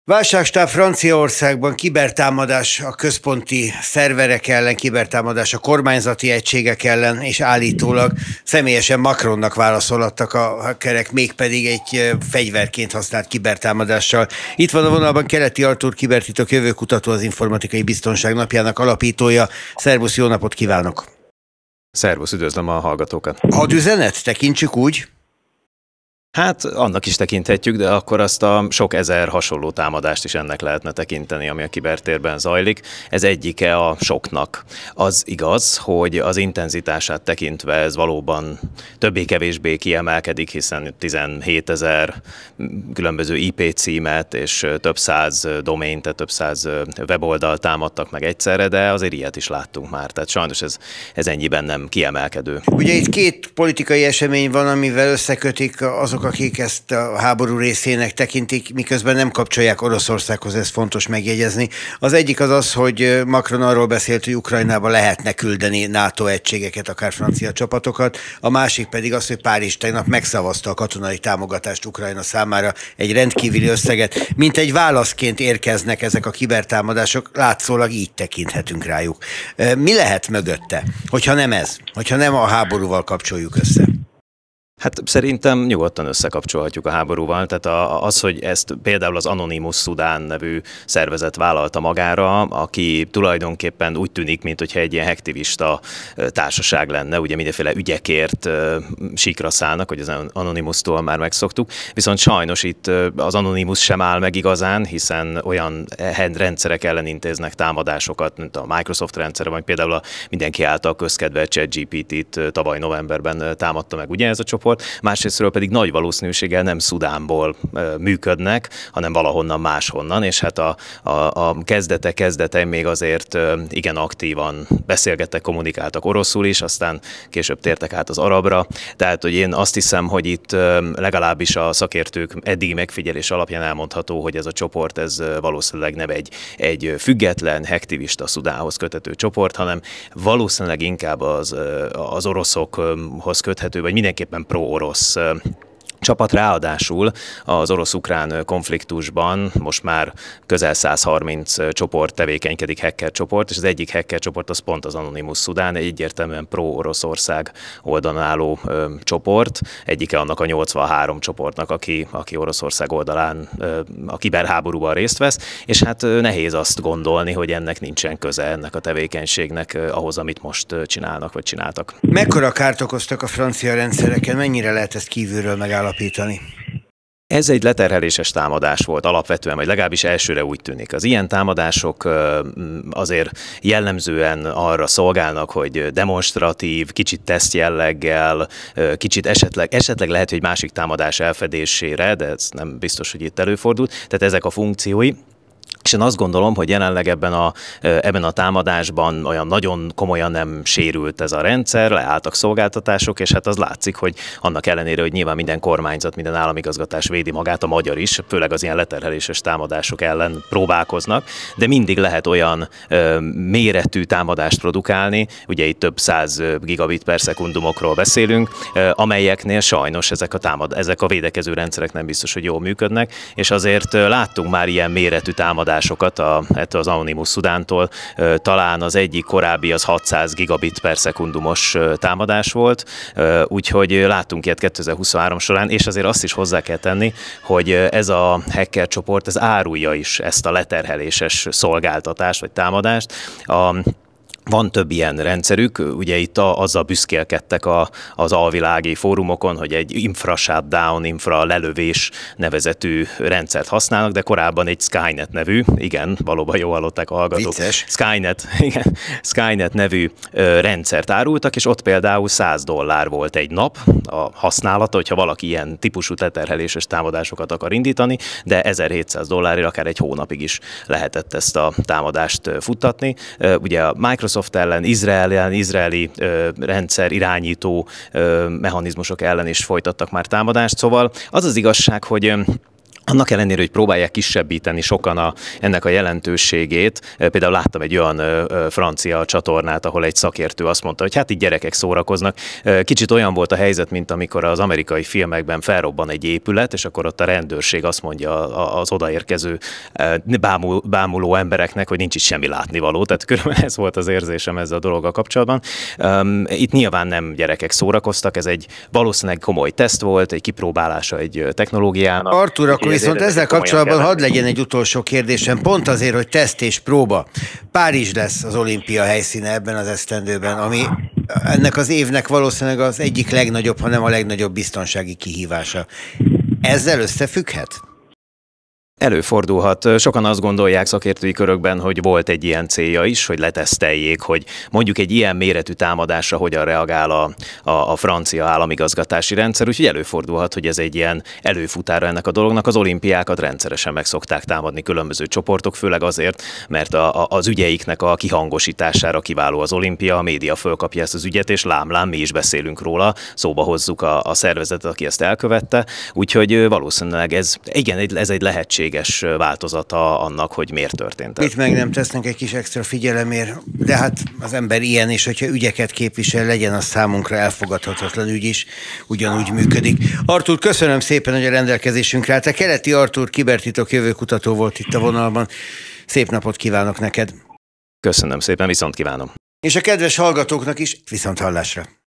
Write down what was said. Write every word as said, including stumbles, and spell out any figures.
Válságstáb Franciaországban, kibertámadás a központi szerverek ellen, kibertámadás a kormányzati egységek ellen, és állítólag személyesen Macronnak válaszolattak a hackerek, mégpedig egy fegyverként használt kibertámadással. Itt van a vonalban Keleti Artúr, kibertitok jövőkutató, az Informatikai Biztonság Napjának alapítója. Szervusz, jó napot kívánok! Szervusz, üdvözlöm a hallgatókat! Hadüzenet, tekintsük úgy? Hát annak is tekinthetjük, de akkor azt a sok ezer hasonló támadást is ennek lehetne tekinteni, ami a kibertérben zajlik. Ez egyike a soknak. Az igaz, hogy az intenzitását tekintve ez valóban többé-kevésbé kiemelkedik, hiszen tizenhétezer különböző I P címet és több száz domain, tehát több száz weboldal támadtak meg egyszerre, de azért ilyet is láttunk már. Tehát sajnos ez, ez ennyiben nem kiemelkedő. Ugye itt két politikai esemény van, amivel összekötik azok, akik ezt a háború részének tekintik, miközben nem kapcsolják Oroszországhoz, ez fontos megjegyezni. Az egyik az az, hogy Macron arról beszélt, hogy Ukrajnába lehetne küldeni NATO egységeket, akár francia csapatokat, a másik pedig az, hogy Párizs tegnap megszavazta a katonai támogatást Ukrajna számára, egy rendkívüli összeget. Mint egy válaszként érkeznek ezek a kibertámadások, látszólag így tekinthetünk rájuk. Mi lehet mögötte, hogyha nem ez, hogyha nem a háborúval kapcsoljuk össze? Hát szerintem nyugodtan összekapcsolhatjuk a háborúval, tehát az, hogy ezt például az Anonymous Sudan nevű szervezet vállalta magára, aki tulajdonképpen úgy tűnik, mintha egy ilyen hektivista társaság lenne, ugye mindenféle ügyekért síkra szállnak, hogy az Anonymous-tól már megszoktuk, viszont sajnos itt az Anonymous sem áll meg igazán, hiszen olyan rendszerek ellen intéznek támadásokat, mint a Microsoft rendszere, vagy például a mindenki által közkedvelt ChatGPT-t tavaly novemberben támadta meg ugye ez a csoport. Másrésztről pedig nagy valószínűséggel nem Szudánból e, működnek, hanem valahonnan máshonnan, és hát a, a, a kezdete kezdete még azért e, igen aktívan beszélgettek, kommunikáltak oroszul is, aztán később tértek át az arabra. Tehát, hogy én azt hiszem, hogy itt e, legalábbis a szakértők eddigi megfigyelés alapján elmondható, hogy ez a csoport ez valószínűleg nem egy, egy független, hektivista Szudánhoz köthető csoport, hanem valószínűleg inkább az, az oroszokhoz köthető, vagy mindenképpen pro-orosz csapat. Ráadásul az orosz-ukrán konfliktusban most már közel száz harminc csoport tevékenykedik, hacker csoport, és az egyik hacker csoport az pont az Anonymous Sudan, egy egyértelműen pro-Oroszország oldalon álló ö, csoport, egyike annak a nyolcvanhárom csoportnak, aki, aki Oroszország oldalán ö, a kiberháborúban részt vesz, és hát ö, nehéz azt gondolni, hogy ennek nincsen köze ennek a tevékenységnek ö, ahhoz, amit most ö, csinálnak, vagy csináltak. Mekkora kárt okoztak a francia rendszereken, mennyire lehet ezt kívülről megállapítani? Ez egy leterheléses támadás volt alapvetően, vagy legalábbis elsőre úgy tűnik. Az ilyen támadások azért jellemzően arra szolgálnak, hogy demonstratív, kicsit tesztjelleggel, kicsit esetleg, esetleg lehet, hogy másik támadás elfedésére, de ez nem biztos, hogy itt előfordul. Tehát ezek a funkciói. És én azt gondolom, hogy jelenleg ebben a, ebben a támadásban olyan nagyon komolyan nem sérült ez a rendszer, leálltak szolgáltatások, és hát az látszik, hogy annak ellenére, hogy nyilván minden kormányzat, minden államigazgatás védi magát, a magyar is, főleg az ilyen leterheléses támadások ellen próbálkoznak, de mindig lehet olyan ö, méretű támadást produkálni, ugye itt több száz gigabit per szekundumokról beszélünk, ö, amelyeknél sajnos ezek a, támad, ezek a védekező rendszerek nem biztos, hogy jól működnek, és azért ö, láttunk már ilyen méretű támadásokat A, ettől az Anonymous Sudántól. Talán az egyik korábbi az hatszáz gigabit per szekundumos támadás volt, úgyhogy láttunk ilyet kétezer-huszonhárom során, és azért azt is hozzá kell tenni, hogy ez a hacker csoport, ez árulja is ezt a leterheléses szolgáltatást vagy támadást. A Van több ilyen rendszerük, ugye itt a, azzal büszkélkedtek a, az alvilági fórumokon, hogy egy infra shutdown, infra lelövés nevezetű rendszert használnak, de korábban egy Skynet nevű, igen, valóban jól hallották a hallgatók. Vicces. Skynet, igen, Skynet nevű ö, rendszert árultak, és ott például száz dollár volt egy nap a használata, hogyha valaki ilyen típusú leterheléses támadásokat akar indítani, de ezerhétszáz dollárért akár egy hónapig is lehetett ezt a támadást futtatni. Ugye a Microsoft ellen, Izrael ellen, izraeli ö, rendszer irányító ö, mechanizmusok ellen is folytattak már támadást, szóval az az igazság, hogy ö, Annak ellenére, hogy próbálják kisebbíteni sokan a, ennek a jelentőségét, például láttam egy olyan ö, ö, francia csatornát, ahol egy szakértő azt mondta, hogy hát itt gyerekek szórakoznak. Kicsit olyan volt a helyzet, mint amikor az amerikai filmekben felrobban egy épület, és akkor ott a rendőrség azt mondja az odaérkező bámul, bámuló embereknek, hogy nincs itt semmi látnivaló. Tehát körülbelül ez volt az érzésem ezzel a dologgal kapcsolatban. Itt nyilván nem gyerekek szórakoztak, ez egy valószínűleg komoly teszt volt, egy kipróbálása egy technológiának. Artur, akkor viszont ezzel kapcsolatban hadd legyen egy utolsó kérdésem, pont azért, hogy teszt és próba. Párizs lesz az olimpia helyszíne ebben az esztendőben, ami ennek az évnek valószínűleg az egyik legnagyobb, hanem a legnagyobb biztonsági kihívása. Ezzel összefügghet? Előfordulhat. Sokan azt gondolják szakértői körökben, hogy volt egy ilyen célja is, hogy leteszteljék, hogy mondjuk egy ilyen méretű támadásra hogyan reagál a, a, a francia államigazgatási rendszer, úgyhogy előfordulhat, hogy ez egy ilyen előfutára ennek a dolognak. Az olimpiákat rendszeresen meg szokták támadni különböző csoportok, főleg azért, mert a, a, az ügyeiknek a kihangosítására kiváló az olimpia, a média fölkapja ezt az ügyet, és lám-lám, mi is beszélünk róla, szóba hozzuk a, a szervezetet, aki ezt elkövette, úgyhogy valószínűleg ez, igen, ez egy lehetség változata annak, hogy miért történt. Mit meg nem tesznek egy kis extra figyelemért, de hát az ember ilyen, és hogyha ügyeket képvisel, legyen az számunkra elfogadhatatlan ügy is, ugyanúgy működik. Artur, köszönöm szépen, hogy a rendelkezésünkre állt. A Keleti Artur kibertitok jövőkutató volt itt a vonalban. Szép napot kívánok neked! Köszönöm szépen, viszont kívánom! És a kedves hallgatóknak is viszont hallásra!